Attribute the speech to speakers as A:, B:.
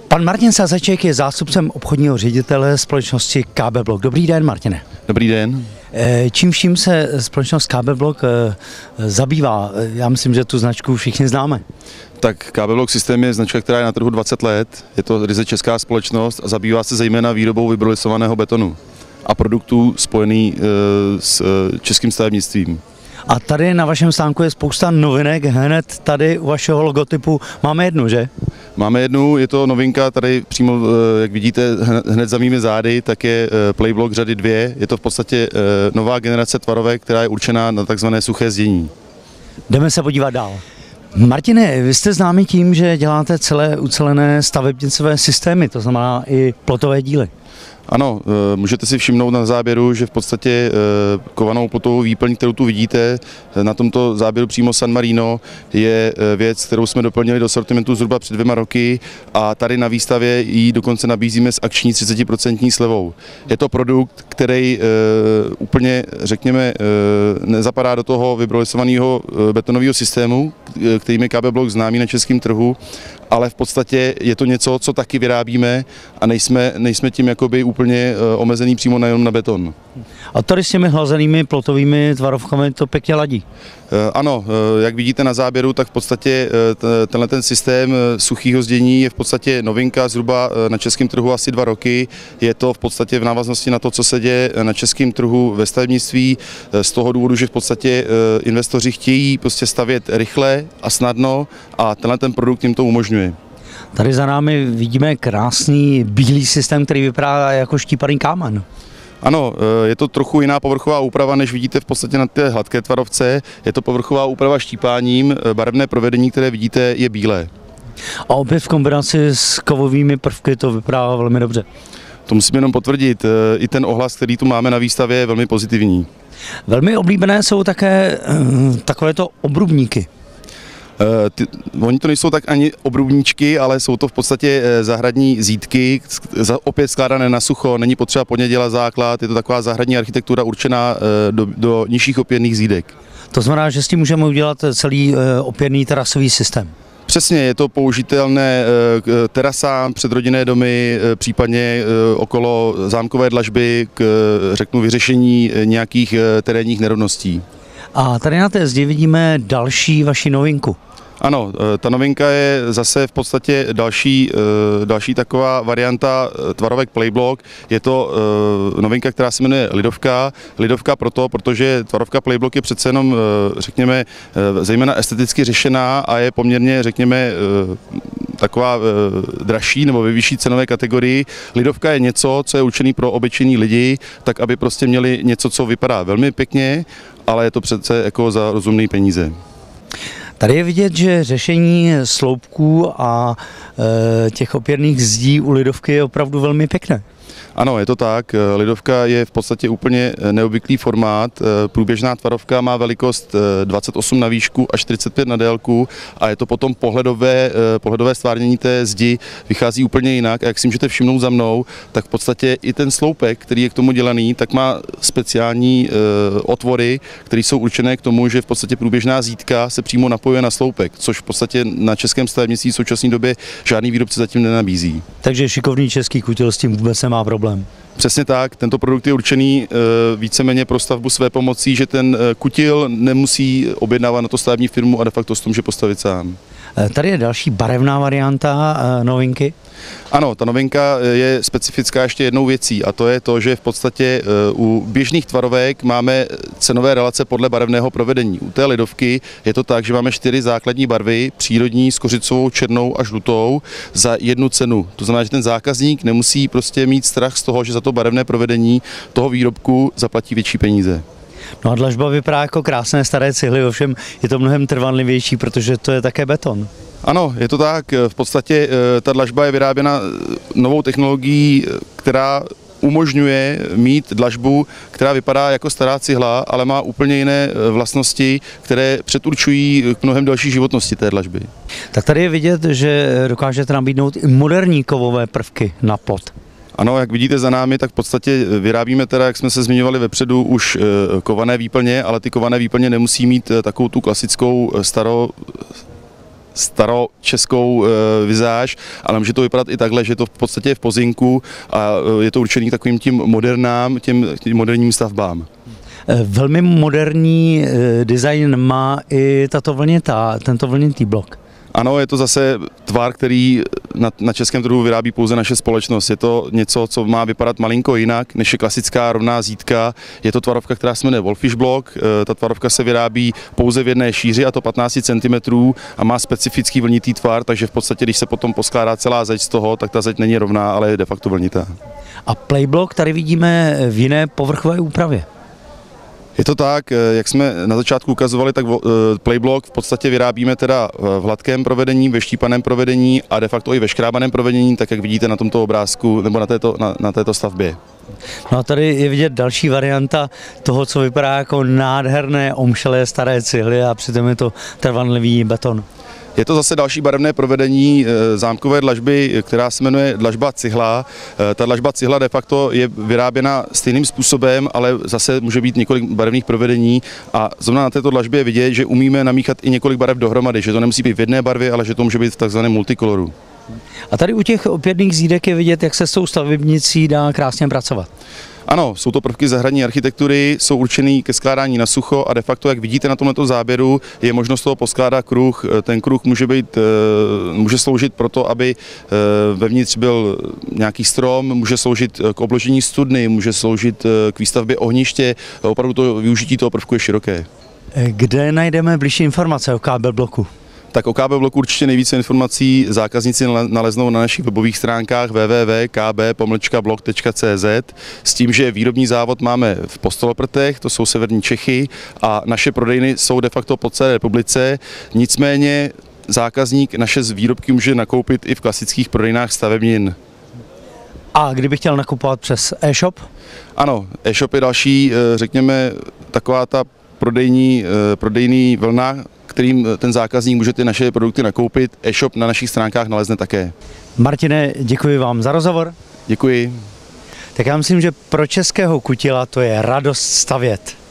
A: Pan Martin Sázeček je zástupcem obchodního ředitele společnosti KB Blok. Dobrý den, Martine.
B: Dobrý den.
A: Čím vším se společnost KB Blok zabývá? Já myslím, že tu značku všichni známe.
B: Tak KB Blok System je značka, která je na trhu 20 let. Je to ryze česká společnost a zabývá se zejména výrobou vybrolisovaného betonu a produktů spojený s českým stavebnictvím.
A: A tady na vašem stánku je spousta novinek, hned tady u vašeho logotypu máme jednu, že?
B: Máme jednu, je to novinka, tady přímo, jak vidíte, hned za mými zády, tak je Playblock řady 2. Je to v podstatě nová generace tvarovek, která je určená na takzvané suché zdění.
A: Jdeme se podívat dál. Martine, vy jste známí tím, že děláte celé ucelené stavebnicové systémy, to znamená i plotové díly.
B: Ano, můžete si všimnout na záběru, že v podstatě kovanou plotovou výplň, kterou tu vidíte, na tomto záběru přímo San Marino, je věc, kterou jsme doplnili do sortimentu zhruba před 2 roky a tady na výstavě ji dokonce nabízíme s akční 30% slevou. Je to produkt, který úplně, řekněme, nezapadá do toho vybrolisovaného betonového systému, kterým je KB Blok známý na českém trhu, ale v podstatě je to něco, co taky vyrábíme a nejsme tím jakoby úplně omezený přímo jenom na beton.
A: A tady s těmi hlazenými plotovými tvarovkami to pěkně ladí.
B: Ano, jak vidíte na záběru, tak v podstatě tenhle ten systém suchého zdění je v podstatě novinka zhruba na českém trhu asi 2 roky. Je to v podstatě v návaznosti na to, co se děje na českém trhu ve stavebnictví, z toho důvodu, že v podstatě investoři chtějí prostě stavět rychle a snadno a tenhle ten produkt jim to umožňuje.
A: Tady za námi vidíme krásný bílý systém, který vypadá jako štípaný kámen.
B: Ano, je to trochu jiná povrchová úprava, než vidíte v podstatě na té hladké tvarovce. Je to povrchová úprava štípáním, barevné provedení, které vidíte, je bílé.
A: A opět v kombinaci s kovovými prvky to vypadá velmi dobře.
B: To musím jenom potvrdit, i ten ohlas, který tu máme na výstavě, je velmi pozitivní.
A: Velmi oblíbené jsou také takovéto obrubníky.
B: Oni to nejsou tak ani obrubníčky, ale jsou to v podstatě zahradní zídky, opět skládané na sucho, není potřeba pod ně dělat základ, je to taková zahradní architektura určená do nižších opěrných zídek.
A: To znamená, že s tím můžeme udělat celý opěrný terasový systém.
B: Přesně, je to použitelné k terasám, předrodinné domy, případně okolo zámkové dlažby k, řeknu, vyřešení nějakých terénních nerovností.
A: A tady na té zdi vidíme další vaši novinku.
B: Ano, ta novinka je zase v podstatě další taková varianta tvarovek Playblock. Je to novinka, která se jmenuje Lidovka. Lidovka protože tvarovka Playblock je přece jenom, řekněme, zejména esteticky řešená a je poměrně, řekněme, taková dražší nebo ve vyšší cenové kategorii. Lidovka je něco, co je určený pro obyčejní lidi, tak aby prostě měli něco, co vypadá velmi pěkně, ale je to přece jako za rozumné peníze.
A: Tady je vidět, že řešení sloupků a těch opěrných zdí u Lidovky je opravdu velmi pěkné.
B: Ano, je to tak. Lidovka je v podstatě úplně neobvyklý formát. Průběžná tvarovka má velikost 28 na výšku a 45 na délku a je to potom pohledové stvárnění té zdi vychází úplně jinak. A jak si můžete všimnout za mnou, tak v podstatě i ten sloupek, který je k tomu dělaný, tak má speciální otvory, které jsou určené k tomu, že v podstatě průběžná zídka se přímo napojuje na sloupek, což v podstatě na českém stavebnictví v současné době žádný výrobce zatím nenabízí.
A: Takže šikovný český kutil s tím vůbec nemá problém.
B: Přesně tak, tento produkt je určený víceméně pro stavbu své pomocí, že ten kutil nemusí objednávat na to stavební firmu a de facto s tom může postavit sám.
A: Tady je další barevná varianta novinky.
B: Ano, ta novinka je specifická ještě jednou věcí a to je to, že v podstatě u běžných tvarovek máme cenové relace podle barevného provedení. U té Lidovky je to tak, že máme 4 základní barvy, přírodní, s kořicovou, černou a žlutou za jednu cenu. To znamená, že ten zákazník nemusí prostě mít strach z toho, že za to barevné provedení toho výrobku zaplatí větší peníze.
A: No a dlažba vypadá jako krásné staré cihly, ovšem je to mnohem trvanlivější, protože to je také beton.
B: Ano, je to tak. V podstatě ta dlažba je vyráběna novou technologií, která umožňuje mít dlažbu, která vypadá jako stará cihla, ale má úplně jiné vlastnosti, které předurčují k mnohem další životnosti té dlažby.
A: Tak tady je vidět, že dokážete nabídnout i moderní kovové prvky na plot.
B: Ano, jak vidíte za námi, tak v podstatě vyrábíme teda, jak jsme se zmiňovali vepředu, už kované výplně, ale ty kované výplně nemusí mít takovou tu klasickou staročeskou vizáž, ale může to vypadat i takhle, že to v podstatě je v pozinku a je to určený takovým tím moderním stavbám.
A: Velmi moderní design má i tento vlnitý blok.
B: Ano, je to zase tvar, který na českém trhu vyrábí pouze naše společnost. Je to něco, co má vypadat malinko jinak, než je klasická rovná zítka. Je to tvarovka, která se jmenuje Wolfish Block. Ta tvarovka se vyrábí pouze v jedné šíři, a to 15 cm, a má specifický vlnitý tvar, takže v podstatě, když se potom poskládá celá zeď z toho, tak ta zeď není rovná, ale je de facto vlnitá.
A: A Playblock tady vidíme v jiné povrchové úpravě.
B: Je to tak, jak jsme na začátku ukazovali, tak Playblock v podstatě vyrábíme teda v hladkém provedení, ve štípaném provedení a de facto i ve škrábaném provedení, tak jak vidíte na tomto obrázku nebo na této stavbě.
A: No a tady je vidět další varianta toho, co vypadá jako nádherné omšelé staré cihly, a přitom je to trvanlivý beton.
B: Je to zase další barevné provedení zámkové dlažby, která se jmenuje dlažba cihla. Ta dlažba cihla de facto je vyráběna stejným způsobem, ale zase může být několik barevných provedení, a zrovna na této dlažbě je vidět, že umíme namíchat i několik barev dohromady, že to nemusí být v jedné barvě, ale že to může být v takzvaném multikoloru.
A: A tady u těch opěrných zídek je vidět, jak se s tou stavebnicí dá krásně pracovat.
B: Ano, jsou to prvky zahradní architektury, jsou určený ke skládání na sucho a de facto, jak vidíte na tomto záběru, je možnost toho poskládat kruh. Ten kruh může sloužit pro to, aby vevnitř byl nějaký strom, může sloužit k obložení studny, může sloužit k výstavbě ohniště. Opravdu to využití toho prvku je široké.
A: Kde najdeme bližší informace o KB bloku?
B: Tak o KB bloku určitě nejvíce informací zákazníci naleznou na našich webových stránkách www.kb-blok.cz s tím, že výrobní závod máme v Postoloprtech, to jsou severní Čechy, a naše prodejny jsou de facto po celé republice, nicméně zákazník naše výrobky může nakoupit i v klasických prodejnách stavebnin.
A: A kdyby chtěl nakupovat přes e-shop?
B: Ano, e-shop je další, řekněme, taková ta prodejní vlna, kterým ten zákazník může ty naše produkty nakoupit. E-shop na našich stránkách nalezne také.
A: Martine, děkuji vám za rozhovor.
B: Děkuji.
A: Tak já myslím, že pro českého kutila to je radost stavět.